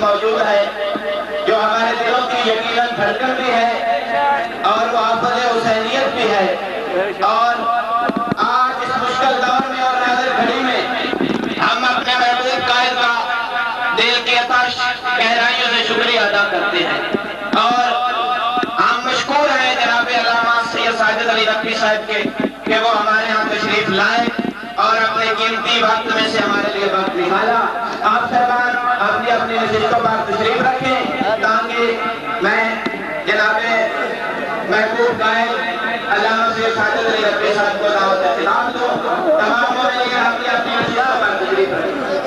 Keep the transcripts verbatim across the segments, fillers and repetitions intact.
موجود ہے جو ہمارے دلوں کی یقیناً دھڑکن بھی ہے اور وہ آفت حسینیت بھی ہے، اور آج اس مشکل دور میں اور نازل گھڑی میں ہم اپنے محبوب قائد کا دل کی عطش گہرائیوں سے شکریہ ادا کرتے ہیں، اور ہم مشکور ہیں جناب علامہ سید ساجد علی نقوی صاحب کے کہ وہ ہمارے ہاں تشریف لائے اور اپنے قیمتی وقت میں سے ہمارے لیے وقت نکالا۔ آپ صاحبان اپنی اپنی نشستوں پر تشریف رکھیں تاکہ میں جناب محبوب قائد علامہ سید ساجد علی نقوی صاحب کو دعوت خطاب دوں۔ تمام مومنین اپنی اپنی نشستوں پر تشریف رکھیں۔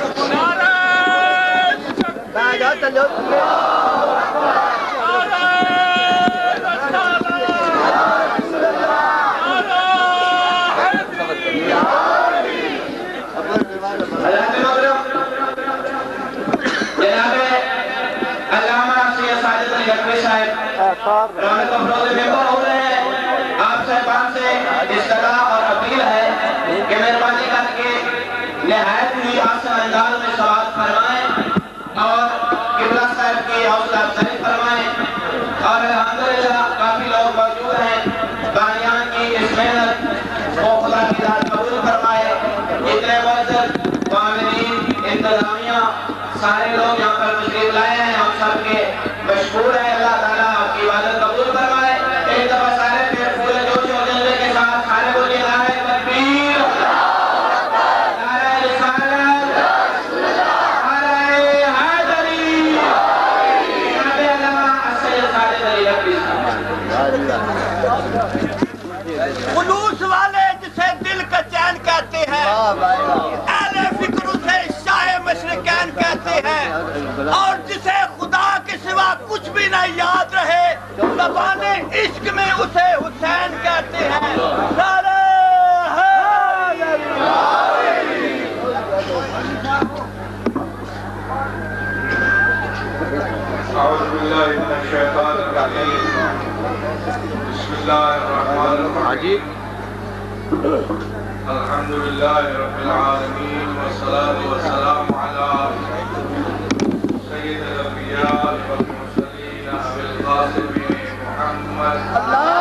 رحمت افروز ممبر ہو رہے ہیں، آپ صاحبان سے اصطلاح اور اپیل ہے کہ مہربانی کر کے نہایت ہی آسان انداز میں سوال فرمائیں اور قبلہ صاحب کی حوصلہ افزائی فرمائیں، اور الحمدللہ کافی لوگ موجود ہیں۔ بانیان کی اس محنت کو خدا کی ذات قبول فرمائے۔ جتنے معزز عاملین انتظامیہ سارے لوگ یہاں پر تشریف لائے ہیں، ہم سب کے مشکور ہیں۔ اللہ تعالیٰ آپ کی عبادت قبول فرمائے۔ ایک دفعہ سارے پھر پورے جوش و جذبے کے ساتھ سارے بولیے نعرہ تکبیر، نعرہ رسالت، نعرہ حیدری، جناب علامہ سید ساجد علی نقوی صاحب۔ خلوص والے جسے دل کا چین کہتے ہیں، اہل فکر اسے شاہ مشرقین کہتے ہیں، اور جسے خدا کے سوا کچھ بھی نہ یاد رہے زبان عشق میں اسے حسین کہتے ہیں۔ نعرہ حیدری۔ اعوذ باللہ من الشیطان الرجیم، بسم اللہ الرحمن الرحیم، الحمدللہ رب العالمین والصلاة والسلام علی سید الانبیاء والمرسلین ابی القاسم محمد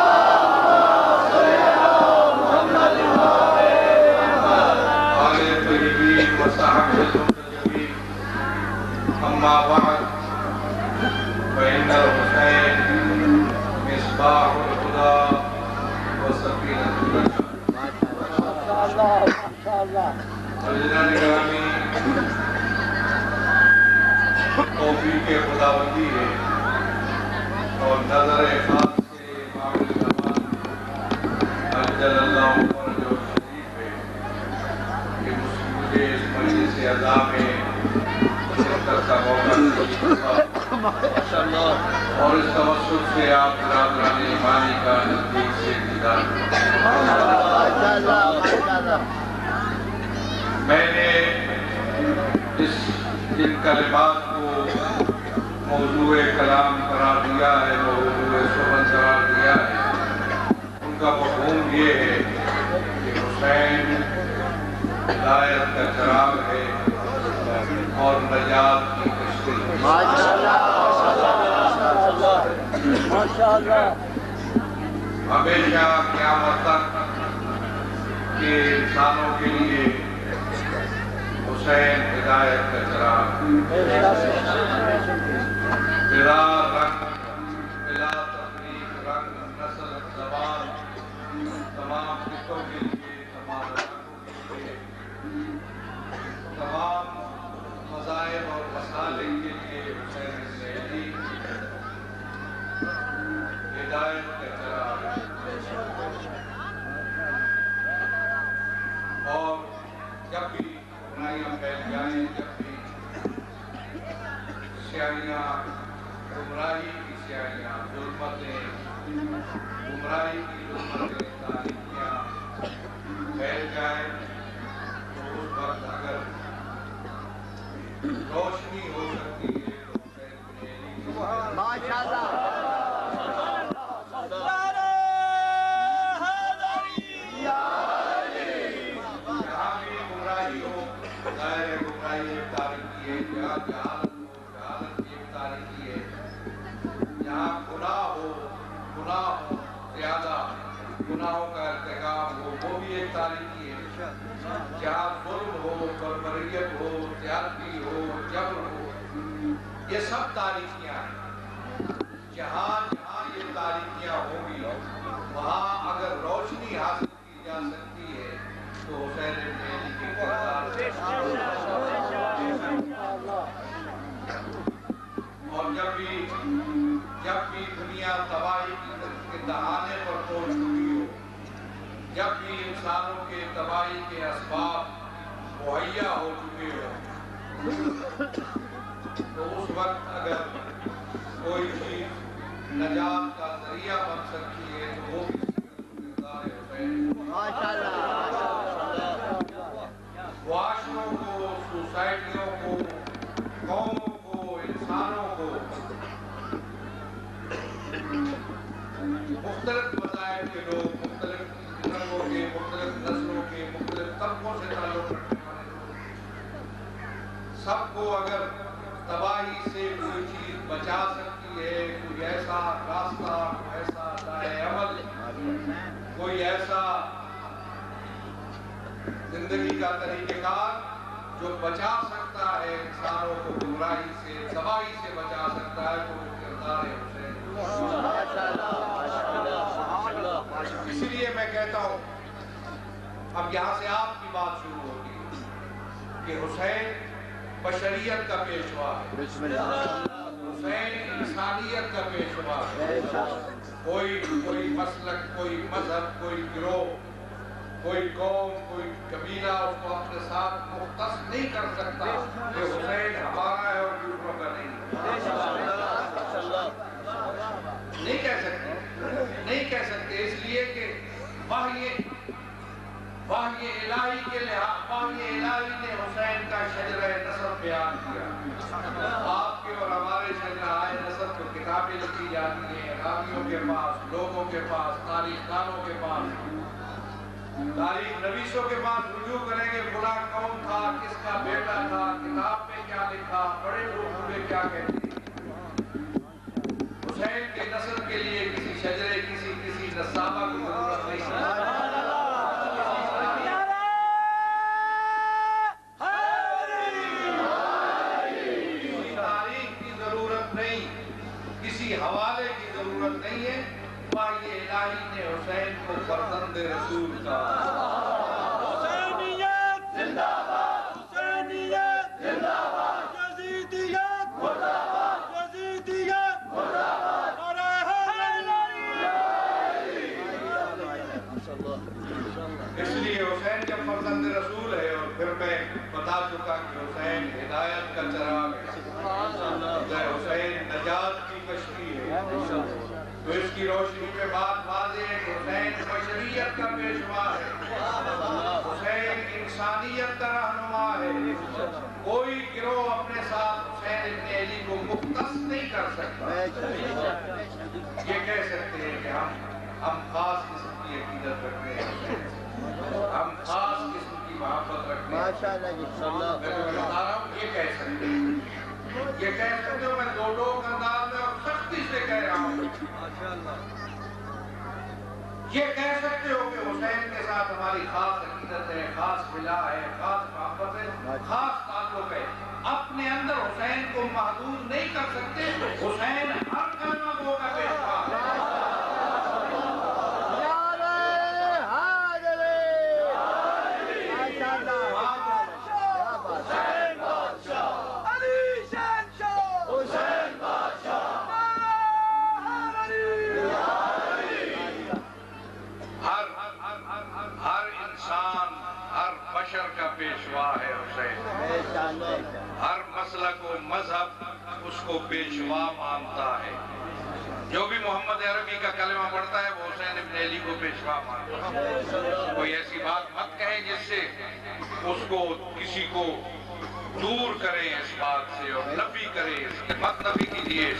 آل طیبین وصحبہ المنتجبین، اما بعد فإن الحسين مصباح الهدى وسفينة النجاة۔ عزیزان گرامی، توفیق خداوندی ہے اور نظر خاص سے امام زمان اجل اللہ فرجہ شریف ہے کہ مجھے اس مجلس اعضاء میں شرکت کا موقع ملا اور اس توسط سے آپ برادران ایمانی کا نزدیک سے دیدار کیا۔ میں نے اس جن کلمات کو موضوع کلام قرار دیا ہے، موضوع سخن قرار دیا ہے، ان کا مفہوم یہ ہے کہ حسین ہدایت کا چراغ ہے اور نجات کی کشتی۔ ہمیشہ قیامت تک کے انسانوں کے لیے حسین ہدایت کا چراغ، بلا رنگ، بلا تفریق، رنگ، نسل، زبان، تمام خطوں کے لیے، تمام علاقوں کے لیے، تمام مذاہب اور مسالک کے لیے حسین سیدی ہدایت کا چراغ۔ اور جب بھی گمراہیاں پھیل جائیں، جب بھی سیاہیاں، گمراہی کی سیاہیاں، ظلمتیں، گمراہی کی ظلمتیں، تاریکیاں پھیل جائیں، تو اس وقت اگر روشنی ہو سکتی ہے تو حسین بن علی ماشاءاللہ۔ جہاں بھی گمراہی ہو، ظاہر گمراہی ایک تاریخی ہے، جہاں جہاں गुनाह हो, ज्यादा गुनाहों का इर्तिकाब हो, वो भी एक तारीकी है। जहाँ जुल्म हो, बर्बरियत हो, ज्यादती हो, जबर हो, ये सब तारीकियाँ हैं। जहाँ जहाँ ये तारीकियाँ होंगी वहाँ अगर रोशनी हासिल की जा सकती है तो हुसैन इब्न अली के किरदार और जब भी जब भी दुनिया तबाही के दहाने पर पहुंच चुकी हो, जब भी इंसानों के तबाही के असबाब मुहैया हो चुके हो, तो उस वक्त अगर कोई चीज नजात का जरिया बन सकती है तो वो किरदार हुसैन। मुआशरों को, सोसाइटियों को, कौमों को, इंसानों को मुख्तलिफ मज़ाहिब के लोग, मुख्तलिफ रंगों के, मुख्तलिफ नस्लों के, मुख्तलिफ तबकों से ताल्लुक़ रखने वाले लोग, सबको अगर तबाही से कोई चीज़ बचा सकती है, कोई ऐसा रास्ता, कोई ऐसा दाए अमल, कोई ऐसा जिंदगी का तरीक़ेकार जो बचा सकता है इंसानों को गुमराही से, तबाही से बचा सकता है, तो वो किरदार है हुसैन। इसलिए मैं कहता हूँ, अब यहाँ से आपकी बात शुरू होती है कि हुसैन बशरियत का पेशवा है, हुसैन इंसानियत का पेशवा है। कोई कोई मसलक, कोई मजहब, कोई गिरोह, कोई कौम, कोई कबीला उसको अपने साथ मुख्तस नहीं कर सकता कि हुसैन हमारा है और दूसरों का नहीं। नहीं कह सकते, नहीं कह सकते, इसलिए कि वही वही इलाही के लिहाज, वही इलाही ने हुसैन का शजरा नसब बयान किया। आपके और हमारे शजराए नसब को किताबें लिखी जाती हैं, रावियों के पास, लोगों के पास, तारीखदानों के पास, तारीख नवीसों के पास रुजू करेंगे, बुला कौन था, किसका बेटा था, किताब में क्या लिखा, बड़े लोग पूरे क्या कहते हैं। हुसैन के नस्ल के लिए किसी शजरे, किसी किसी नसाबा की जरूरत नहीं है, किसी तारीख की जरूरत नहीं, किसी हवाले की जरूरत नहीं है। ये इलाही ने हुसैन को फर्जंद रसूल का हुसैनियत जिंदाबाद, हुसैनियत जिंदाबाद, यजीदियत मुर्दाबाद, यजीदियत मुर्दाबाद, नारे हैदरी। इसलिए हुसैन जब फर्जंद रसूल है, और फिर मैं बता चुका कि हुसैन हिदायत का चराग है, हुसैन नजात की कश्ती है, तो इसकी रोशनी पे बात वाज़ेह है कि हुसैन बशरियत का पेशवा है, हुसैन इंसानियत का रहनुमा है। कोई गिरोह अपने साथ हुसैन इब्न अली को मुख्तस नहीं कर सकता। ये कह सकते हैं कि हम हम खास किस्म की अकीदत रखते हैं, हम खास किस्म की मोहब्बत रखते हैं। माशाअल्लाह, मैं तो बता रहा हूँ, ये कह सकते हैं, ये कह सकते हो। मैं दो दो अंदाज में और सख्ती से कह रहा हूँ, ये कह सकते हो कि हुसैन के साथ हमारी खास अकीदत है, खास मिला है, खास मोहब्बत है, खास ताल्लुक है। अपने अंदर हुसैन को महदूद नहीं कर सकते। हुसैन हर कलमा को का पेशवा है। हर मसलक व मजहब उसको पेशवा मानता है। जो भी मोहम्मद अरबी का कलमा पढ़ता है वो हुसैन इब्न अली को पेशवा मानता है। कोई ऐसी बात मत कहे जिससे उसको किसी को दूर करे इस बात से और नफी करे, इसकी मत नफी कीजिए।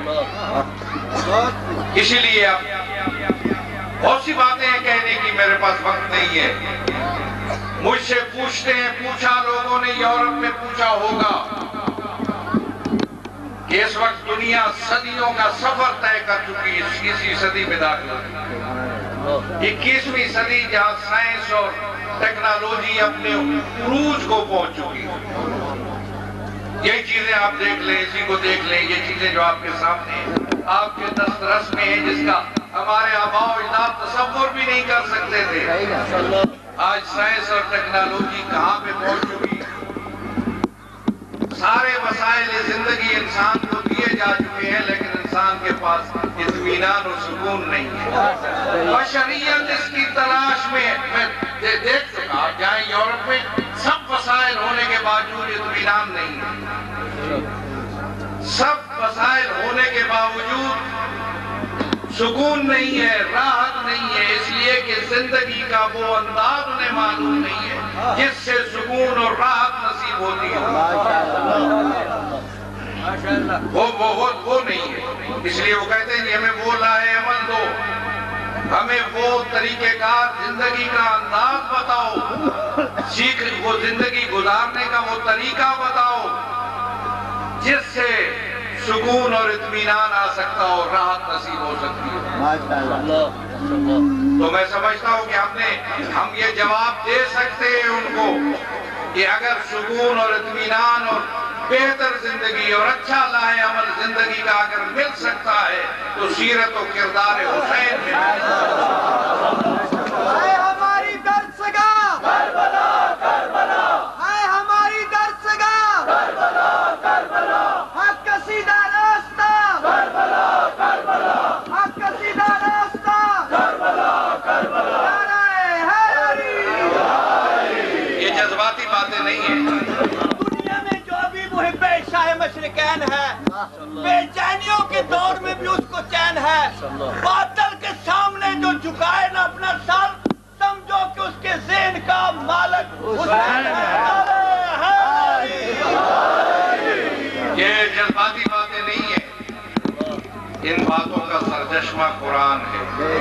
इसीलिए अब बहुत सी बातें हैं कहने की, मेरे पास वक्त नहीं है। मुझसे पूछते हैं, पूछा लोगों ने यूरोप में पूछा होगा کہ اس وقت دنیا صدیوں کا سفر طے کر چکی ہے، اسی صدی میں داخل ہوئی، اکیسویں صدی جہاں سائنس اور ٹیکنالوجی اپنے عروج کو پہنچ چکی ہے۔ یہی چیزیں آپ دیکھ لیں، اسی کو دیکھ لیں، یہ چیزیں جو آپ کے سامنے ہیں، آپ کے دسترس میں ہیں، جس کا ہمارے آباء و اجداد تصور بھی نہیں کر سکتے تھے۔ آج سائنس اور ٹیکنالوجی کہاں پہ پہنچ چکی ہے؟ سارے وسائل زندگی انسان کو دیے جا چکے ہیں، لیکن انسان کے پاس اطمینان اور سکون نہیں ہے۔ بشریت اس کی تلاش میں، میں دیکھ چکا، آپ جائیں یورپ میں سب وسائل ہونے کے باوجود اطمینان نہیں ہے، سب وسائل ہونے کے باوجود سکون نہیں ہے، راحت نہیں ہے، اس لیے کہ زندگی کا وہ انداز انہیں معلوم نہیں ہے جس سے سکون اور راحت نصیب ہوتی ہے، وہ وہ وہ نہیں ہے۔ اس لیے وہ کہتے ہیں کہ ہمیں وہ لائے عمل دو، ہمیں وہ طریقہ کار زندگی کا انداز بتاؤ، سیکھ وہ زندگی گزارنے کا وہ طریقہ بتاؤ جس سے سکون اور اطمینان آ سکتا ہو، راحت نصیب ہو سکتی ہے۔ تو میں سمجھتا ہوں کہ ہم نے ہم یہ جواب دے سکتے ہیں ان کو کہ اگر سکون اور اطمینان اور بہتر زندگی اور اچھا لائے عمل زندگی کا اگر مل سکتا ہے تو سیرت و کردار حسین میں اے ہماری درسگاہ کربلا کربلا، اے ہماری درسگاہ کربلا کربلا، حق کا سیدھا راستہ کربلا کربلا، حق کا سیدھا راستہ کربلا کربلا، نعرہ حیدری۔ یہ جذباتی باتیں نہیں ہیں۔ دنیا میں جو بھی محب شاہ مشرقین ہے، بے چینیوں کے دور میں بھی اس کو چین ہے، باطل کے سامنے جو جھکائے نہ اپنا سر، سمجھو کہ اس کے ذہن کا مالک حسین ہے۔ یہ جذباتی باتیں نہیں ہیں، ان باتوں کا سرچشمہ قرآن ہے۔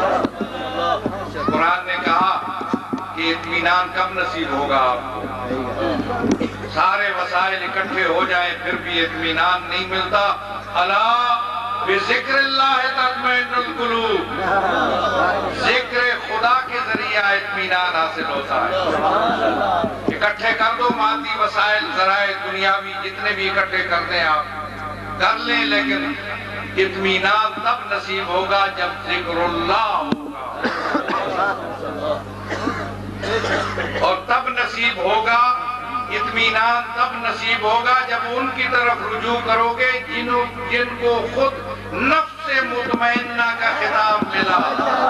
قرآن نے کہا کہ اطمینان کب نصیب ہوگا آپ کو؟ سارے وسائل اکٹھے ہو جائیں پھر بھی اطمینان نہیں ملتا۔ الا بذکر اللہ تطمئن القلوب، ذکر خدا کے ذریعہ اطمینان حاصل ہوتا ہے۔ اکٹھے کر دو مادی وسائل، ذرائع دنیاوی جتنے بھی اکٹھے کر دیں آپ کر لیں، لیکن اطمینان تب نصیب ہوگا جب ذکر اللہ ہوگا، اور تب نصیب ہوگا اطمینان تب نصیب ہوگا جب ان کی طرف رجوع کرو گے جنہوں جن کو خود نفس مطمئنہ کا خطاب ملا۔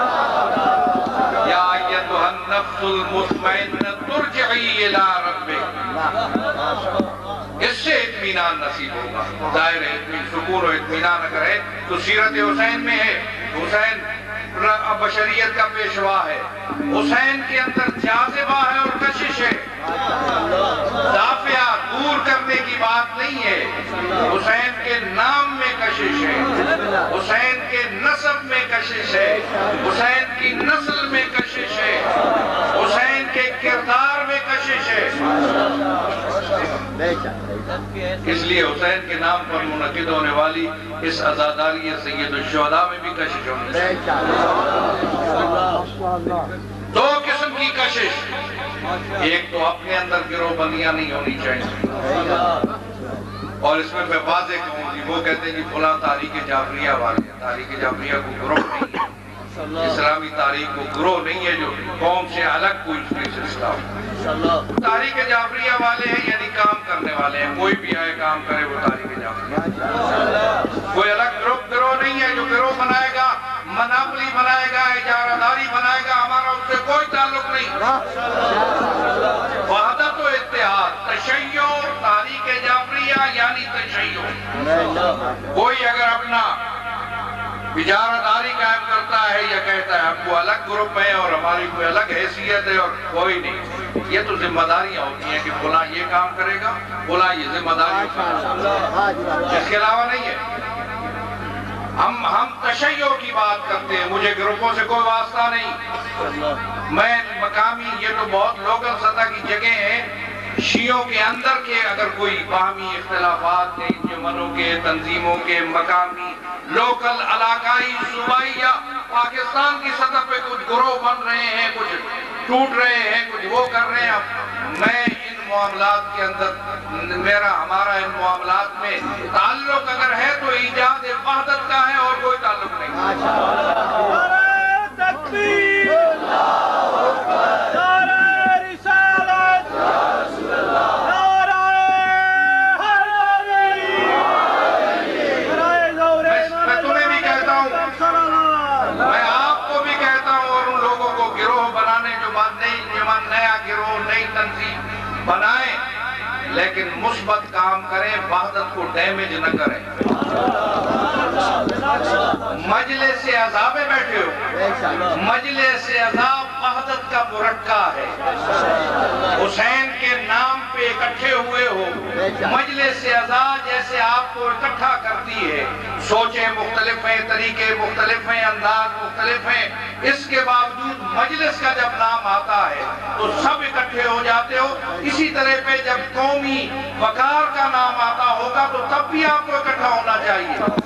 یا ایتھا النفس المطمئنہ ترجعی الی ربک، اس سے اطمینان نصیب ہوگا۔ ظاہر ہے سکون و اطمینان اگر ہے تو سیرت حسین میں ہے۔ حسین بشریت کا پیشوا ہے، حسین کے اندر جاذبہ ہے اور کشش ہے، دافعہ دور کرنے کی بات نہیں ہے۔ حسین کے نام میں کشش ہے، حسین کے نسب میں کشش ہے، حسین کی نسل میں کشش ہے، حسین کے کردار میں کشش ہے۔ اس لیے حسین کے نام پر منعقد ہونے والی اس عزاداری سید الشہداء میں بھی کشش ہونی چاہیے۔ دو قسم کی کشش، ایک تو اپنے اندر گروہ بندیاں نہیں ہونی چاہیے، اور اس میں میں واضح کہوں گی، وہ کہتے ہیں کہ فلاں تاریخ جعفریہ والے، تاریخ جعفریہ کو گروہ نہیں ہے، اسلامی تاریخ کو گروہ نہیں ہے جو قوم سے الگ کوئی سلسلہ ہو۔ تاریخ جعفریہ والے ہیں یعنی کام کرنے والے ہیں، کوئی بھی آئے کام کرے وہ تاریخ جعفریہ، کوئی الگ گروپ گروہ نہیں ہے جو گروہ بنائے گا، مناپلی بنائے گا، اجارہ داری بنائے گا، ہمارا اس سے کوئی تعلق نہیں۔ وحدت و اتحاد، تشیع، تاریخ جعفریہ یعنی تشیع۔ کوئی اگر اپنا اجارہ داری قائم کرتا ہے یا کہتا ہے ہم کو الگ گروپ ہے اور ہماری کوئی الگ حیثیت ہے اور کوئی نہیں، یہ تو ذمہ داریاں ہوتی ہیں کہ فلاں یہ کام کرے گا، فلاں یہ ذمہ داری اس کے علاوہ نہیں ہے۔ ہم ہم تشیع کی بات کرتے ہیں، مجھے گروپوں سے کوئی واسطہ نہیں، میں مقامی، یہ تو بہت لوکل سطح کی جگہ ہیں، شیعوں کے اندر کے اگر کوئی باہمی اختلافات ہیں انجمنوں کے، تنظیموں کے، مقامی، لوکل، علاقائی، صوبائی یا پاکستان کی سطح پہ کچھ گروہ بن رہے ہیں، کچھ ٹوٹ رہے ہیں، کچھ وہ کر رہے ہیں، میں ان معاملات کے اندر میرا ہمارا ان معاملات میں تعلق اگر ہے تو ایجاد وحدت کا ہے اور کوئی تعلق نہیں۔ میں تمہیں بھی کہتا ہوں، میں آپ کو بھی کہتا ہوں، اور ان لوگوں کو گروہ بنانے جو نئی جماعت، نیا گروہ، نئی تنظیم بنائیں، لیکن مثبت کام کریں، وحدت کو ڈیمیج نہ کریں۔ مجلس اعضاء میں بیٹھے ہو، مجلس اعضاء وحدت کا مرکہ ہے، حسین کے نام پہ اکٹھے ہوئے ہو، مجلس اعضاء جیسے آپ کو اکٹھا کرتی ہے، سوچیں مختلف ہیں، طریقے مختلف ہیں، انداز مختلف ہیں، اس کے باوجود مجلس کا جب نام آتا ہے تو سب اکٹھے ہو جاتے ہو۔ اسی طرح پہ جب قومی وقار کا نام آتا ہوگا تو تب بھی آپ کو اکٹھا ہونا چاہیے،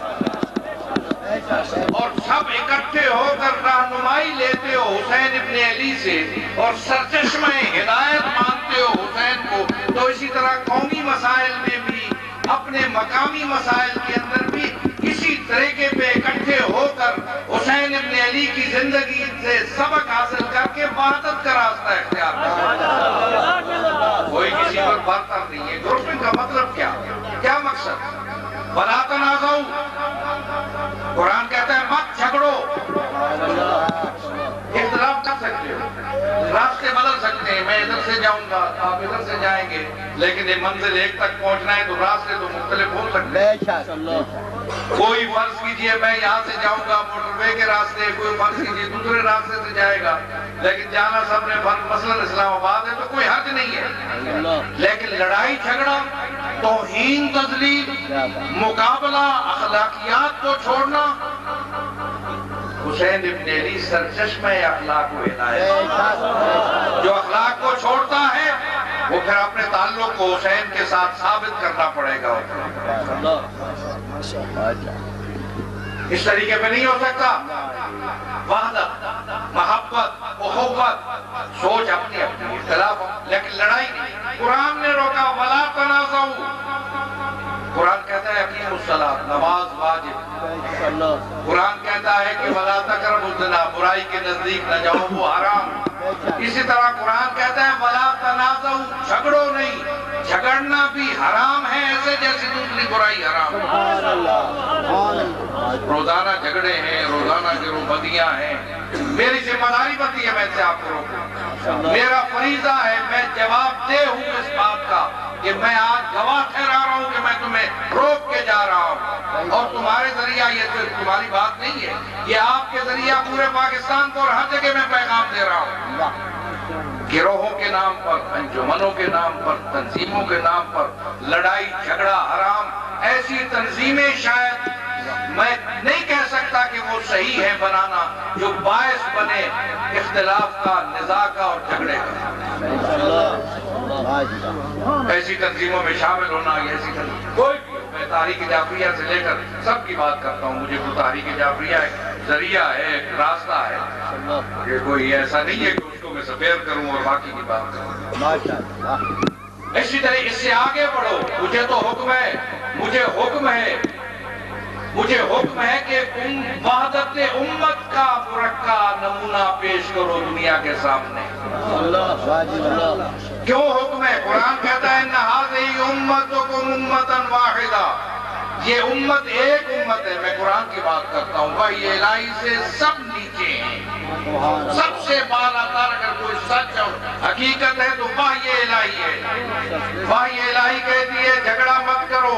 اور سب اکٹھے ہو کر رہنمائی لیتے ہو حسین ابن علی سے اور سرچشمہ ہدایت مانتے ہو حسین کو، تو اسی طرح قومی مسائل میں بھی، اپنے مقامی مسائل کے اندر بھی اسی طریقے پہ اکٹھے ہو کر حسین ابن علی کی زندگی سے سبق حاصل کر کے وحدت کا راستہ اختیار کریں۔ کوئی کسی پر برتر نہیں ہے۔ گروپنگ کا مطلب کیا کیا مقصد؟ وَلَا تَنَازَعُوا، قرآن کہتا ہے مت جھگڑو، اختلاف کر سکتے ہو، راستے بدل سکتے ہیں، میں ادھر سے جاؤں گا، آپ ادھر سے جائیں گے، لیکن یہ منزل ایک تک پہنچنا ہے تو راستے تو مختلف ہو سکتے ہیں۔ کوئی فرض کیجئے میں یہاں سے جاؤں گا موٹر وے کے راستے، کوئی فرض کیجئے دوسرے راستے سے جائے گا، لیکن جانا سب نے مثلا اسلام آباد ہے تو کوئی حرج نہیں ہے، لیکن لڑائی جھگڑا، توہین تذلیل، مقابلہ، اخلاقیات کو چھوڑنا، حسین ابن علی سرچشمہ اخلاق و ہدایت، جو اخلاق کو چھوڑتا ہے وہ پھر اپنے تعلق کو حسین کے ساتھ ثابت کرنا پڑے گا۔ اس طریقے پہ نہیں ہو سکتا۔ وحدت، محبت، اخوت، سوچ اپنی اپنی، اختلاف لیکن لڑائی نہیں۔ قرآن نے روکا وَلَا تَنَازَعُوا، قرآن کہتا ہے اقیموا الصلاۃ، نماز واجب، قرآن کہتا ہے کہ وَلَا تَقْرَبُوا الزِّنَا، برائی کے نزدیک نہ جاؤ وہ حرام۔ اسی طرح قرآن کہتا ہے وَلَا تَنَازَعُوا، جھگڑو نہیں، جھگڑنا بھی حرام ہے ایسے جیسے دوسری برائی حرام ہے۔ روزانہ جھگڑے ہیں، روزانہ گروہ بدیاں ہیں، میری ذمہ داری بنتی ہے میں سے آپ کو روکوں، میرا فریضہ ہے، میں جواب دہ ہوں اس بات کا کہ میں آج گواہ ٹھہرا رہا ہوں کہ میں تمہیں روک کے جا رہا ہوں، اور تمہارے ذریعہ یہ صرف تمہاری بات نہیں ہے، یہ آپ کے ذریعہ پورے پاکستان کو اور ہر جگہ میں پیغام دے رہا ہوں۔ گروہوں کے نام پر، انجمنوں کے نام پر، تنظیموں کے نام پر لڑائی جھگڑا حرام، ایسی تنظیمیں شاید میں نہیں کہہ سکتا کہ وہ صحیح ہے بنانا جو باعث بنے اختلاف کا، نزاع کا اور جھگڑے کا۔ ایسی تنظیموں میں شامل ہونا، ایسی تنظیم کوئی بھی، میں تحریک جعفریہ سے لے کر سب کی بات کرتا ہوں، مجھے تو تحریک جعفریہ ایک ذریعہ ہے، ایک راستہ ہے، کہ کوئی ایسا نہیں ہے کہ اس کو میں سفیر کروں اور باقی کی بات کروں۔ اسی طرح اس سے آگے بڑھو، مجھے تو حکم ہے، مجھے حکم ہے مجھے حکم ہے کہ وحدت امت کا مرکہ نمونہ پیش کرو دنیا کے سامنے۔ کیوں حکم ہے؟ قرآن کہتا ہے اِنَّ هَٰذِهِ أُمَّتُكُمْ أُمَّةً وَاحِدَةً، یہ امت ایک امت ہے۔ میں قرآن کی بات کرتا ہوں، وحی الہی سے سب نیچے ہیں، سب سے بالا تر اگر کوئی سچ اور حقیقت ہے تو وحی الہی ہے۔ وحی الہی کہتی ہے جھگڑا مت کرو،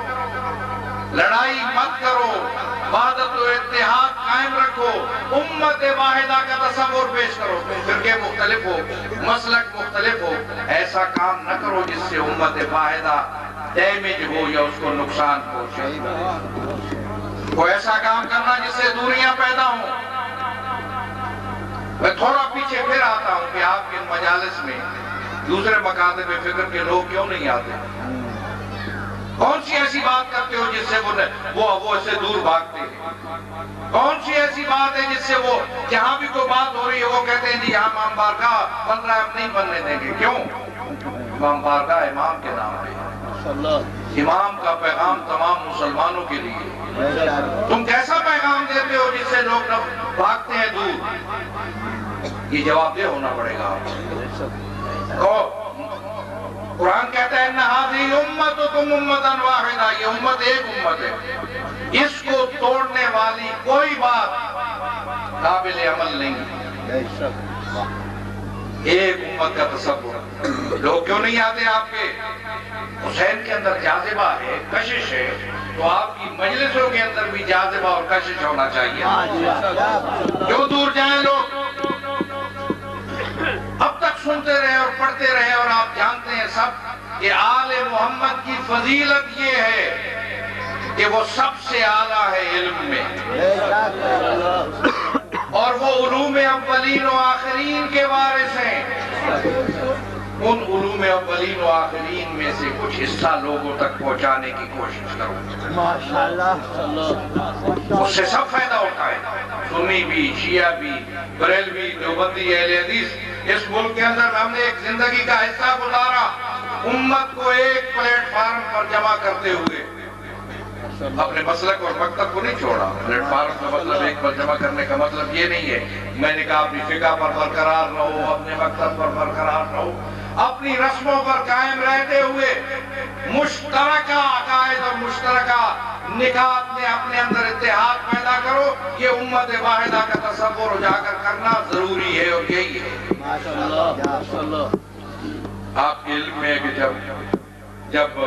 لڑائی مت کرو، وحدت و اتحاد قائم رکھو، امت واحدہ کا تصور پیش کرو، فرقے مختلف ہو، مسلک مختلف ہو، ایسا کام نہ کرو جس سے امت واحدہ ڈیمیج ہو یا اس کو نقصان پہنچے۔ کوئی ایسا کام کرنا جس سے دوریاں پیدا ہوں۔ میں تھوڑا پیچھے پھر آتا ہوں کہ آپ کے مجالس میں دوسرے مکاتب فکر کے لوگ کیوں نہیں آتے؟ کون سی ایسی بات کرتے ہو جس سے وہ وہ وہ اس سے دور بھاگتے ہیں؟ کون سی ایسی بات ہے جس سے وہ جہاں بھی کوئی بات ہو رہی ہے وہ کہتے ہیں جی یہاں امام بارگاہ بن رہا ہے ہم نہیں بننے دیں گے؟ کیوں؟ امام بارگاہ امام کے نام پہ، امام کا پیغام تمام مسلمانوں کے لیے۔ تم کیسا پیغام دیتے ہو جس سے لوگ بھاگتے ہیں دور؟ یہ جواب دہ ہونا پڑے گا آپ کو۔ قرآن کہتا ہے اِنَّ هَذِهِ أُمَّتُكُمْ أُمَّةً وَاحِدَةً، یہ امت ایک امت ہے، اس کو توڑنے والی کوئی بات قابل عمل نہیں ہے۔ ایک امت کا تصور۔ لوگ کیوں نہیں آتے آپ کے؟ حسین کے اندر جاذبہ ہے، کشش ہے، تو آپ کی مجلسوں کے اندر بھی جاذبہ اور کشش ہونا چاہیے۔ کیوں دور جائیں لوگ؟ اب تک سنتے رہے اور پڑھتے رہے اور آپ جانتے ہیں سب کہ آل محمد کی فضیلت یہ ہے کہ وہ سب سے اعلیٰ ہے علم میں، اور وہ علوم اولین و آخرین کے وارث ہیں۔ ان علوم اولین و آخرین میں سے کچھ حصہ لوگوں تک پہنچانے کی کوشش کرو، اس سے سب فائدہ اٹھائے، سنی بھی، شیعہ بھی، بریلوی، دیوبندی، اہل حدیث۔ اس ملک کے اندر ہم نے ایک زندگی کا حصہ گزارا امت کو ایک پلیٹ فارم پر جمع کرتے ہوئے، اپنے مسلک اور مکتب کو نہیں چھوڑا۔ پلیٹ فارم کا مطلب ایک پر جمع کرنے کا مطلب یہ نہیں ہے میں نے کہا اپنی فقہ پر برقرار رہو، اپنے مکتب پر برقرار رہو، اپنی رسموں پر قائم رہتے ہوئے مشترکہ عقائد اور مشترکہ نکات میں اپنے اندر اتحاد پیدا کرو۔ یہ امت واحدہ کا تصور اجاگر کرنا ضروری ہے، اور یہی ہے۔ آپ کے علم میں ہے کہ جب جب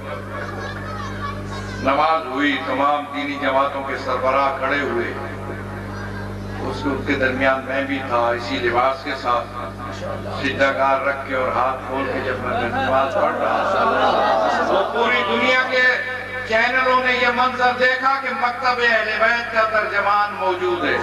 نماز ہوئی تمام دینی جماعتوں کے سربراہ کھڑے ہوئے، اس کے درمیان میں بھی تھا اسی لباس کے ساتھ، سجدہ گار رکھ کے اور ہاتھ کھول کے جب میں نماز پڑھ رہا تھا، وہ پوری دنیا کے چینلوں نے یہ منظر دیکھا کہ مکتب اہل بیت کا ترجمان موجود ہے۔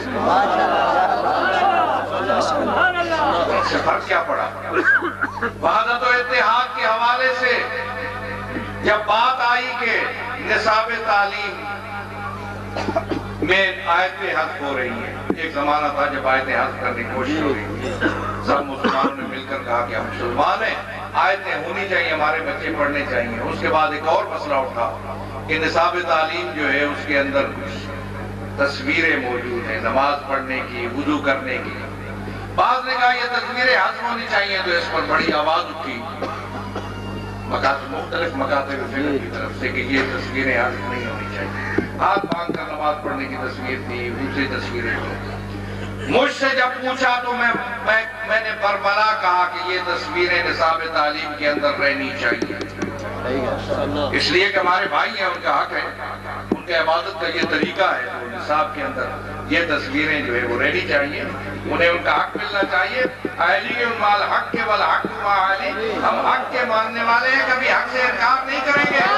اس سے فرق کیا پڑا؟ وحدت و اتحاد کے حوالے سے جب بات آئی کہ نصاب تعلیم میں آیتیں حذف ہو رہی ہیں، ایک زمانہ تھا جب آیتیں حذف کرنے کی کوشش ہو رہی تھی، سب مسلمانوں نے مل کر کہا کہ ہم مسلمان ہیں، آیتیں ہونی چاہیے، ہمارے بچے پڑھنے چاہیے۔ اس کے بعد ایک اور مسئلہ اٹھا کہ نصاب تعلیم جو ہے اس کے اندر کچھ تصویریں موجود ہیں نماز پڑھنے کی، وضو کرنے کی۔ بعض نے کہا یہ تصویریں حذف ہونی چاہیے، تو اس پر بڑی آواز اٹھی مکاتب مختلف مکاتب فکر کی طرف سے کہ یہ تصویریں حذف نہیں ہونی چاہیے۔ ہاتھ مانگ کر نماز پڑھنے کی تصویر تھی، دوسری تصویریں تھیں۔ مجھ سے جب پوچھا تو میں میں, میں نے بربلا کہا کہ یہ تصویریں نصاب تعلیم کے اندر رہنی چاہیے، اس لیے کہ ہمارے بھائی ہیں، ان کا حق ہے، ان کے عبادت کا یہ طریقہ ہے، تو نصاب کے اندر یہ تصویریں جو ہے وہ رہنی چاہیے، انہیں ان کا حق ملنا چاہیے۔ علی مال حق کے والحق مع علی، ہم حق کے ماننے والے ہیں، کبھی حق سے انکار نہیں کریں گے۔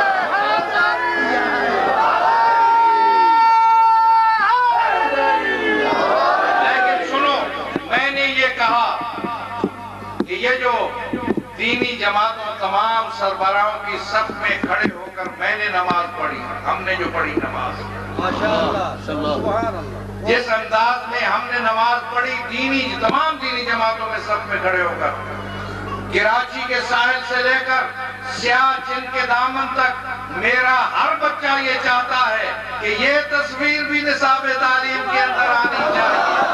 لیکن سنو، میں نے یہ کہا کہ یہ جو دینی جماعتوں تمام سربراہوں کی صف میں کھڑے ہو کر میں نے نماز پڑھی، ہم نے جو پڑھی نماز، جس انداز میں ہم نے نماز پڑھی دینی تمام دینی جماعتوں میں صف میں کھڑے ہو کر، کراچی کے ساحل سے لے کر سیاہ چن کے دامن تک، میرا ہر بچہ یہ چاہتا ہے کہ یہ تصویر بھی نصاب تعلیم کے اندر آنی چاہیے۔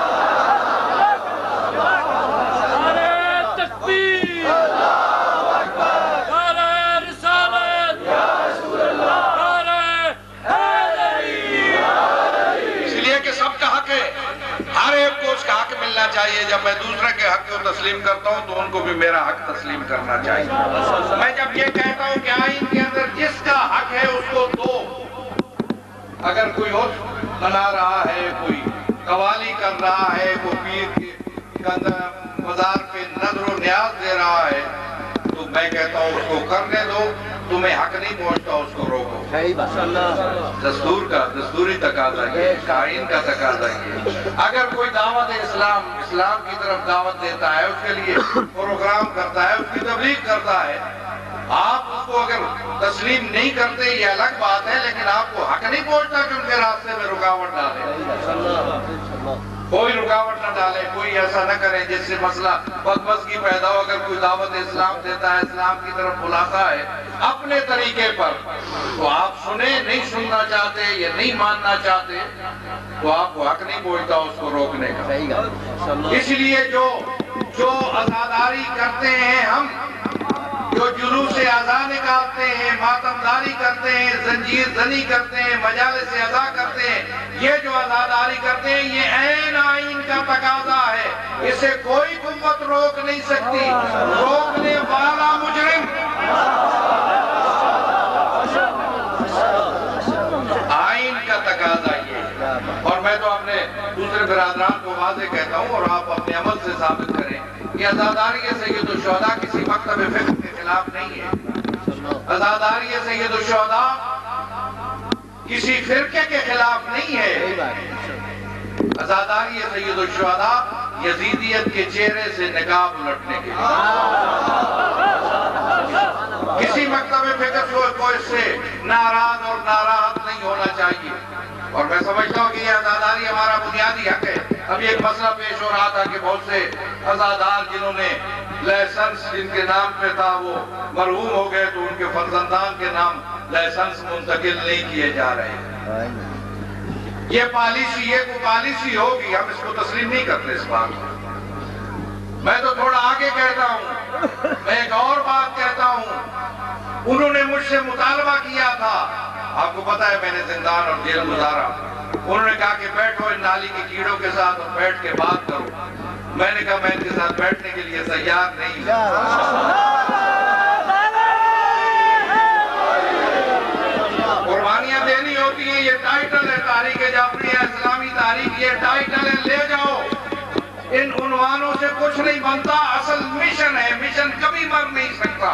چاہیے جب میں دوسرے کے حق کو تسلیم کرتا ہوں تو ان کو بھی میرا حق تسلیم کرنا چاہیے۔ میں جب یہ کہتا ہوں کہ آئین کے اندر جس کا حق ہے اس کو دو، اگر کوئی اور بنا رہا ہے، کوئی قوالی کر رہا ہے، کوئی پیر کے مزار پہ نظر و نیاز دے رہا ہے، تو میں کہتا ہوں اس کو کرنے دو، تمہیں حق نہیں پہنچتا اس کو روکو۔ دستور کا دستوری تقاضا یہ، آئین کا تقاضا یہ۔ اگر کوئی دعوت اسلام اسلام کی طرف دعوت دیتا ہے، اس کے لیے پروگرام کرتا ہے، اس کی تبلیغ کرتا ہے، آپ اس کو اگر تسلیم نہیں کرتے یہ الگ بات ہے، لیکن آپ کو حق نہیں پہنچتا کہ ان کے راستے میں رکاوٹ ڈالے، کوئی رکاوٹ نہ ڈالے، کوئی ایسا نہ کرے جس سے مسئلہ بدمزگی پیدا ہو۔ اگر کوئی دعوت اسلام دیتا ہے، اسلام کی طرف بلاتا ہے اپنے طریقے پر، تو آپ سنیں، نہیں سننا چاہتے یا نہیں ماننا چاہتے تو آپ کو حق نہیں پہنچتا اس کو روکنے کا۔ اس لیے جو جو عزاداری کرتے ہیں ہم، جو جلوس اذا نکالتے ہیں، ماتمداری کرتے ہیں، زنجیر زنی کرتے ہیں، مجالس اذا کرتے ہیں، یہ جو عزاداری کرتے ہیں یہ عین آئین کا تقاضا ہے، اسے کوئی قوت روک نہیں سکتی۔ روکنے والا مجرم آئین کا تقاضا یہ۔ اور میں تو اپنے دوسرے برادران کو واضح کہتا ہوں، اور آپ اپنے عمل سے ثابت کریں کہ عزاداری سید الشہداء کسی مکتب فقہ کے خلاف نہیں ہے، عزاداری سید الشہداء کسی فرقے کے خلاف نہیں ہے، عزاداری سید الشہداء یزیدیت کے چہرے سے نقاب الٹنے کے لیے۔ کسی مکتب فقہ کو اس سے ناراض اور ناراحت نہیں ہونا چاہیے، اور میں سمجھتا ہوں کہ یہ عزاداری ہمارا بنیادی حق ہے۔ ابھی ایک مسئلہ پیش ہو رہا تھا کہ بہت سے عزادار جنہوں نے لائسنس جن کے نام پہ تھا وہ مرحوم ہو گئے، تو ان کے فرزندان کے نام لائسنس منتقل نہیں کیے جا رہے۔ یہ پالیسی یہ کوئی پالیسی ہوگی، ہم اس کو تسلیم نہیں کرتے اس بات کو۔ میں تو تھوڑا آگے کہتا ہوں، میں ایک اور بات کہتا ہوں، انہوں نے مجھ سے مطالبہ کیا تھا، آپ کو پتا ہے میں نے زندان اور جیل گزارا، انہوں نے کہا کہ بیٹھو ان نالی کے کیڑوں کے ساتھ اور بیٹھ کے بات کرو۔ میں نے کہا میں ان کے ساتھ بیٹھنے کے لیے تیار نہیں ہوں۔ قربانیاں دینی ہوتی ہیں، یہ ٹائٹل ہے تاریخ جعفریہ اسلامی تاریخ، یہ ٹائٹل ہے، لے جاؤ۔ ان عنوانوں سے کچھ نہیں بنتا، اصل مشن ہے، مشن کبھی مر نہیں سکتا۔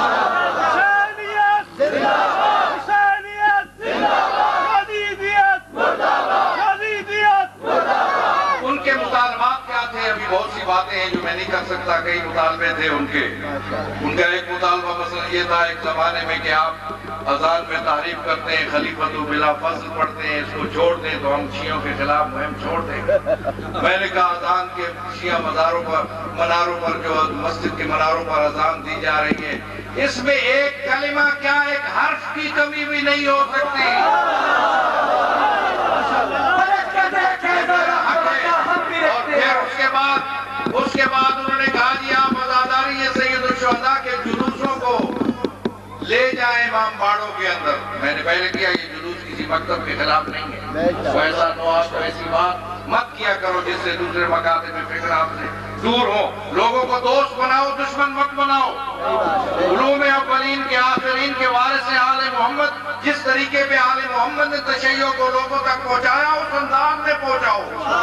ان کے مطالبات کیا تھے؟ ابھی بہت سی باتیں ہیں جو میں نہیں کر سکتا، کئی مطالبے تھے ان کے۔ ان کا ایک مطالبہ مثلا یہ تھا ایک زمانے میں کہ آپ اذان میں تعریف کرتے ہیں، خلیفۃ بلا فضل پڑھتے ہیں، اس کو چھوڑ دیں تو ہم شیعوں کے خلاف مہم چھوڑ دیں۔ میں نے کہا اذان کے شیعہ مزاروں پر مناروں پر جو مسجد کے مناروں پر اذان دی جا رہی ہے، اس میں ایک کلمہ کیا ایک حرف کی کمی بھی نہیں ہو سکتی۔ اس کے بعد اس کے بعد انہوں نے کہا جی آپ عزاداری سید الشہداء کے جلوسوں کو لے جائیں امام باڑوں کے اندر۔ میں نے پہلے کیا یہ جلوس کسی مکتب کے خلاف نہیں ہے، ویسا نواز ایسی بات مت کیا کرو جس سے دوسرے مکاتب میں فکر آپ سے دور ہو۔ لوگوں کو دوست بناؤ، دشمن مت بناؤ۔ علوم اولین کے آخرین کے وارث آل محمد جس طریقے پہ آل محمد نے تشیع کو لوگوں تک پہنچایا اس انداز میں پہنچاؤ۔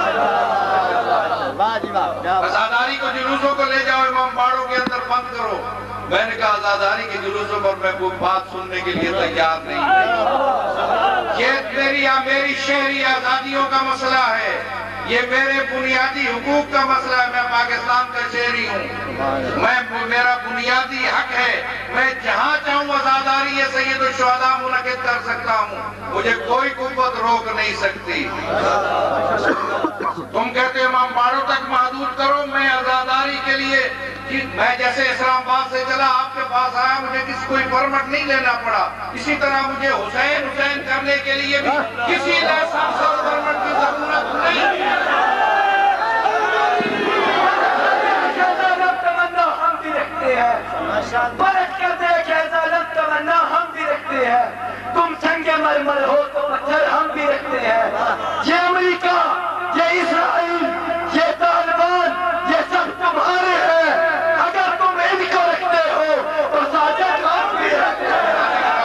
عزاداری کو جلوسوں کو لے جاؤ امام باڑوں کے اندر بند کرو۔ میں نے کہا عزاداری کے جلوسوں پر میں کوئی بات سننے کے لیے تیار نہیں۔ یہ میری یا میری شہری آزادیوں کا مسئلہ ہے، یہ میرے بنیادی حقوق کا مسئلہ ہے۔ میں پاکستان کا شہری ہوں، میں میرا بنیادی حق ہے، میں جہاں چاہوں عزاداری سید الشہداء منعقد کر سکتا ہوں، مجھے کوئی قوت روک نہیں سکتی۔ تم کہتے امام باڑوں تک محدود کرو، میں عزاداری کے لیے میں جیسے اسلام آباد سے چلا آپ کے پاس آیا، مجھے کسی کوئی پرمٹ نہیں لینا پڑا، اسی طرح مجھے حسین حسین کرنے کے لیے بھی کسی لائسنس اور پرمٹ کی ضرورت نہیں ہے۔ ہم بھی رکھتے ہیں، پلٹ کر دیکھ ایسا لب تمنا ہم بھی رکھتے ہیں، تم سنگ مرمر ہو تو پتھر ہم بھی رکھتے ہیں۔ یہ امریکہ، یہ اسرائیل، یہ طالبان، یہ سب تمہارے ہیں، اگر تم ان کو رکھتے ہو تو ساجد ہم بھی رکھتے ہیں۔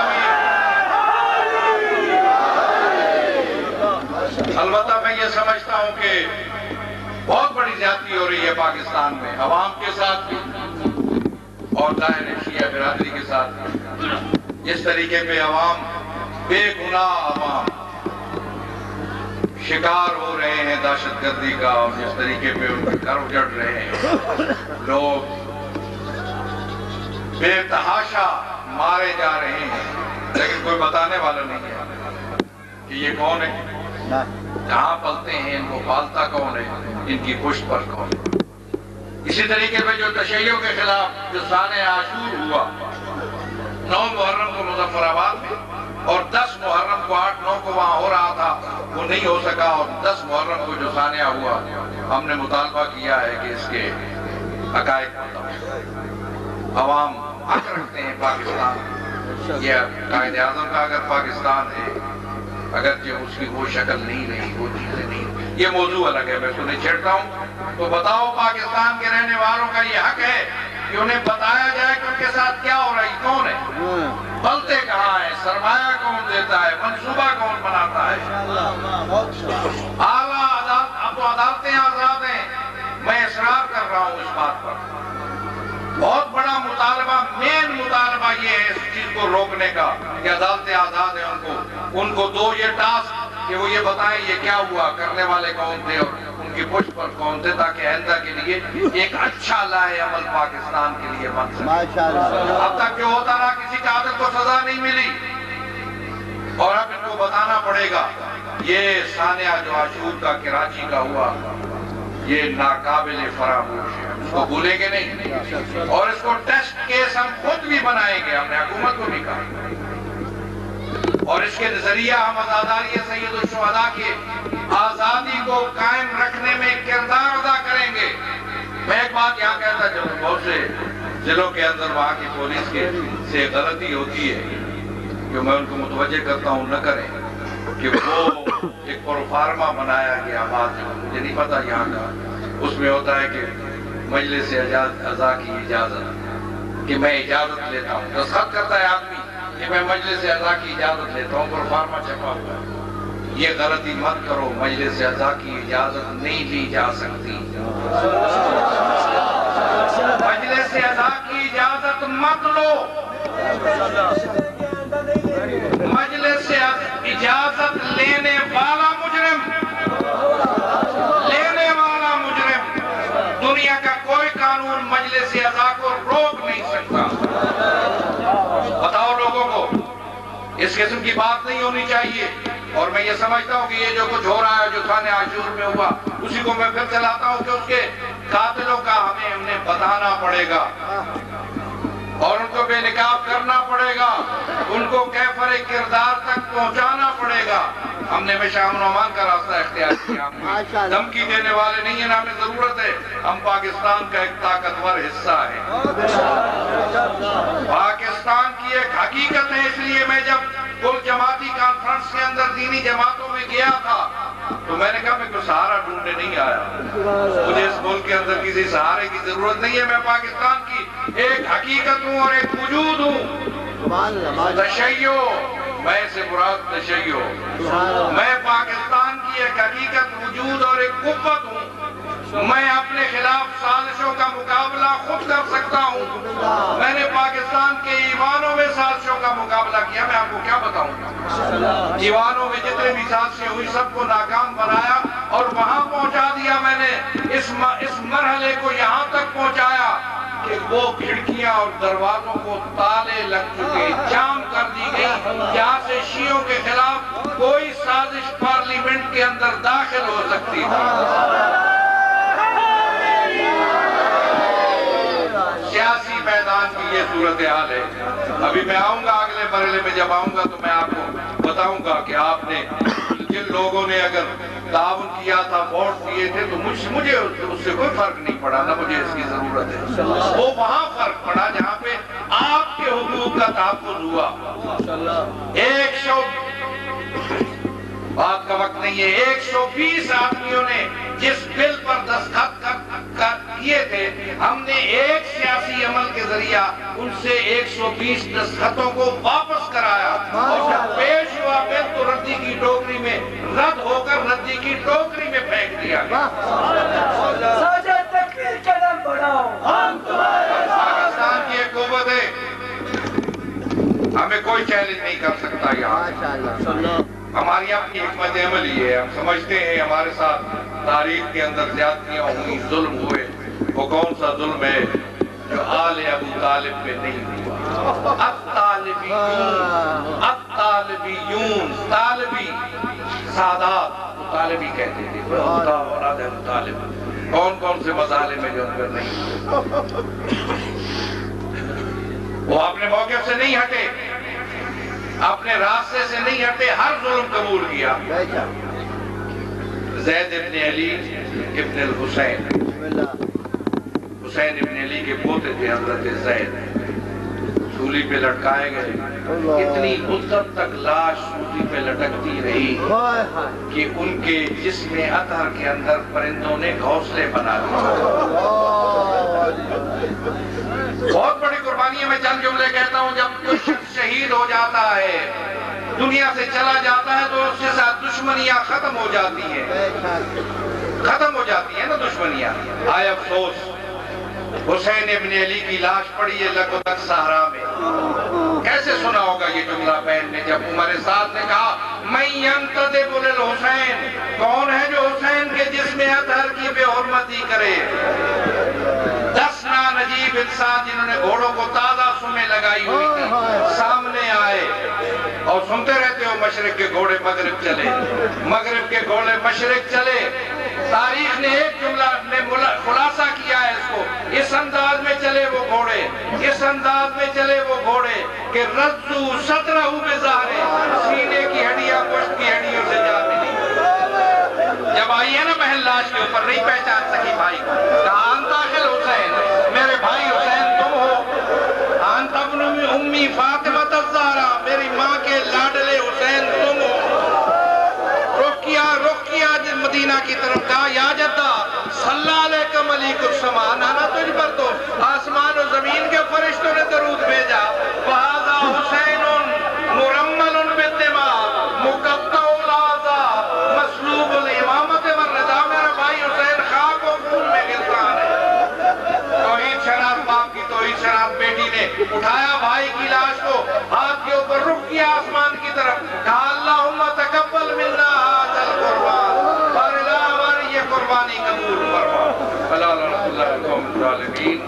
البتہ میں یہ سمجھتا ہوں کہ بہت بڑی زیادتی ہو رہی ہے پاکستان میں، عوام کے ساتھ بھی اور دائرے شیعہ برادری کے ساتھ بھی۔ جس طریقے پہ عوام بے گناہ عوام شکار ہو رہے ہیں دہشت گردی کا، اور جس طریقے پہ ان کے گھر اجڑ رہے ہیں، لوگ بے تحاشا مارے جا رہے ہیں، لیکن کوئی بتانے والا نہیں ہے کہ یہ کون ہے، کہاں پلتے ہیں، ان کو پالتا کون ہے، ان کی پشت پر کون ہے۔ اسی طریقے پہ جو تشیعوں کے خلاف جو سانح عاشور ہوا نو محرم کو مظفر آباد میں، اور دس محرم کو آٹھ نو کو وہاں ہو رہا تھا، وہ نہیں ہو سکا، اور دس محرم کو جو سانحہ ہوا ہم نے مطالبہ کیا ہے کہ اس کے حقائق بتاؤ۔ عوام حق رکھتے ہیں پاکستان، یہ قائد اعظم کا اگر پاکستان ہے، اگرچہ اس کی وہ شکل نہیں رہی، وہ چیزیں نہیں، یہ موضوع الگ ہے، میں اس کو نہیں چھیڑتا ہوں۔ تو بتاؤ پاکستان کے رہنے والوں کا یہ حق ہے کہ انہیں بتایا جائے کہ ان کے ساتھ کیا ہو رہا ہے، کون ہے، پلتے کہاں ہے، سرمایہ کون دیتا ہے، منصوبہ کون بناتا ہے۔ اعلیٰ عدالت، اب تو عدالتیں آزاد ہیں، میں اصرار کر رہا ہوں اس بات پر۔ بہت بڑا مطالبہ، مین مطالبہ یہ ہے اس چیز کو روکنے کا کہ عدالتیں آزاد ہیں، ان کو ان کو دو یہ ٹاسک کہ وہ یہ بتائیں یہ کیا ہوا، کرنے والے کون تھے اور ان کی پشت پر کون تھے، تاکہ آئندہ کے لیے ایک اچھا لائحہ عمل پاکستان کے لیے بن سکے۔ اب تک جو ہوتا رہا کسی قاتل کو سزا نہیں ملی، اور اب ان کو بتانا پڑے گا یہ سانحہ جو عاشور کا کراچی کا ہوا یہ ناقابل فراموش ہے، اس کو بھولیں گے نہیں، اور اس کو ٹیسٹ کیس ہم خود بھی بنائیں گے، ہم نے حکومت کو بھی کہا، اور اس کے ذریعہ ہم آزاداری سید الشہداء کے آزادی کو قائم رکھنے میں کردار ادا کریں گے۔ میں ایک بات یہاں کہتا چلوں، بہت سے ضلعوں کے اندر وہاں کی پولیس کے سے غلطی ہوتی ہے جو میں ان کو متوجہ کرتا ہوں نہ کریں، کہ وہ ایک پروفارما بنایا گیا بات جو مجھے نہیں پتا یہاں کا، اس میں ہوتا ہے کہ مجلس اعضاء کی اجازت، کہ میں اجازت لیتا ہوں، دستخط کرتا ہے آدمی کہ میں مجلس اعضاء کی اجازت لیتا ہوں، پروفارما چھپا ہوا ہے۔ یہ غلطی مت کرو، مجلس اعضاء کی اجازت نہیں لی جا سکتی، مجلس اعضاء کی اجازت مت لو، مجلس اجازت لینے والا مجرم، لینے والا مجرم، دنیا کا کوئی قانون مجلس اعضاء کو روک نہیں سکتا۔ بتاؤ لوگوں کو اس قسم کی بات نہیں ہونی چاہیے، اور میں یہ سمجھتا ہوں کہ یہ جو کچھ ہو رہا ہے جو سانحہ عاشور میں ہوا، اسی کو میں پھر چلاتا ہوں کہ اس کے قاتلوں کا ہمیں انہیں بتانا پڑے گا، اور ان کو بے نقاب کرنا پڑے گا، ان کو کیفر کردار تک پہنچانا پڑے گا۔ ہم نے ہمیشہ امن و امان کا راستہ اختیار کیا، ہم دھمکی دینے والے نہیں ہیں، ہمیں ضرورت ہے، ہم پاکستان کا ایک طاقتور حصہ ہے، پاکستان کی ایک حقیقت ہے۔ اس لیے میں جب کل جماعتی کانفرنس کے اندر دینی جماعتوں میں گیا تھا تو میں نے کہا میں کوئی سہارا ڈھونڈنے نہیں آیا، مجھے اس ملک کے اندر کسی سہارے کی ضرورت نہیں ہے، میں پاکستان کی ایک حقیقت ہوں اور ایک وجود ہوں۔ تشیع، میں سے مراد تشیع، میں پاکستان کی ایک حقیقت، وجود اور ایک قوت ہوں، میں اپنے خلاف سازشوں کا مقابلہ خود کر سکتا ہوں، میں نے پاکستان کے ایوانوں میں سازشوں کا مقابلہ کیا، میں آپ کو کیا بتاؤں، ایوانوں میں جتنے بھی سازشیں ہوئی سب کو ناکام بنایا اور وہاں پہنچا دیا، میں نے اس اس مرحلے کو یہاں تک پہنچایا کہ وہ کھڑکیاں اور دروازوں کو تالے لگ چکے، جام کر دی گئی، جہاں سے شیعوں کے خلاف کوئی سازش پارلیمنٹ کے اندر داخل ہو سکتی تھی۔ سیاسی میدان کی یہ صورتحال ہے۔ ابھی میں آؤں گا اگلے مرحلے میں، جب آؤں گا تو میں آپ کو بتاؤں گا کہ آپ نے جن لوگوں نے اگر تعاون کیا تھا، ووٹ دیے تھے، تو مجھ مجھے اس سے کوئی فرق نہیں پڑا، نہ مجھے اس کی ضرورت ہے۔ وہ وہاں فرق پڑا جہاں پہ آپ کے حقوق کا تحفظ ہوا۔ ایک سو بات کا وقت نہیں ہے، ایک سو بیس آدمیوں نے جس بل پر دستخط کیے تھے، ہم نے ایک سیاسی عمل کے ذریعہ ان سے ایک سو بیس دستخطوں کو واپس کرایا، اور جب پیش ہوا بل تو ردی کی ٹوکری میں رد ہو کر ردی کی ٹوکری میں پھینک دیا گیا۔ پاکستان کی ایک قوت ہے، ہمیں کوئی چیلنج نہیں کر سکتا یہاں. ہماری اپنی حکمت عملی ہے. ہم سمجھتے ہیں ہمارے ساتھ تاریخ کے اندر زیادتیاں ہوئی، ظلم ہوئے. وہ کون سا ظلم ہے جو آل ابو طالب پہ نہیں ہوا؟ الطالبیون، الطالبیون، طالبی سادات طالبی کہتے تھے. اولاد ابو طالب کون کون سے مظالم ہیں جو ان پر نہیں ہوئے؟ وہ اپنے موقف سے نہیں ہٹے، اپنے راستے سے نہیں ہٹے، ہر ظلم قبول کیا. زید ابن علی ابن الحسین، حسین ابن علی کے پوتے تھے حضرت زید، سولی پہ لٹکائے گئے. اتنی مدت تک لاش سولی پہ لٹکتی رہی کہ ان کے جسم اطہر کے اندر پرندوں نے گھونسلے بنا لیے. بہت بڑی قربانی ہے. میں چند جملے کہتا ہوں. جب کوئی شخص شہید ہو جاتا ہے، دنیا سے چلا جاتا ہے، تو اس کے ساتھ دشمنیاں ختم ہو جاتی ہیں، ختم ہو جاتی ہیں نا دشمنیاں. آئے افسوس، حسین ابن علی کی لاش پڑی ہے لگودک صحرا میں. کیسے سنا ہوگا یہ جملہ بہن نے جب عمر سعد نے کہا میں ینتدب للحسین، کون ہے جو حسین کے جسم اطہر کی بے حرمتی کرے؟ دس نا نجیب انسان جنہوں نے گھوڑوں کو تازہ سمیں لگائی ہوئی تھی سامنے آئے، اور سنتے رہتے ہو مشرق کے گھوڑے مغرب چلے، مغرب کے گھوڑے مشرق چلے. تاریخ نے ایک جملہ میں خلاصہ کیا ہے اس کو، اس انداز میں چلے وہ گھوڑے، اس انداز میں چلے وہ گھوڑے کہ رزو سترہ بظاہرے، سینے کی ہڈیاں پشت کی ہڈیوں سے جا ملی. جب آئی ہے نا بہن لاش کے اوپر نہیں پہچان سکی بھائی کو، کہا انتا خل حسین، میرے بھائی حسین تم ہو. انتا ابن امی فاطمہ الزہرا، میری ماں کے لاڈلے حسین تم ہو. رخ کیا رخ کیا مدینہ کی طرف، کہا یا جدہ صلی علیکہ ملیک السما، نانا تجھ پر تو آسمان و زمین کے فرشتوں نے درود بھیجا. وَهَذَا حُسَيْنٌ مُرَمَّلٌ بِالدِّمَاء مُقَطَّعُ الْأَعْضَاء مَسْلُوبُ الْإِمَامَةِ وَالرِّضَاء. میرا بھائی حسین خاک و خون میں گرفتار ہے. توحید شراب باپ کی توحید شراب بیٹی نے اٹھایا بھائی کی لاش کو، ہاتھ کے اوپر رخ کیا آسمان کی طرف، کہا اللہم تقبل منا ھذا القربان، اور الہ ہماری یہ قربانی قبول فرما. اللہ رحمۃ اللہ القوم الظالمین.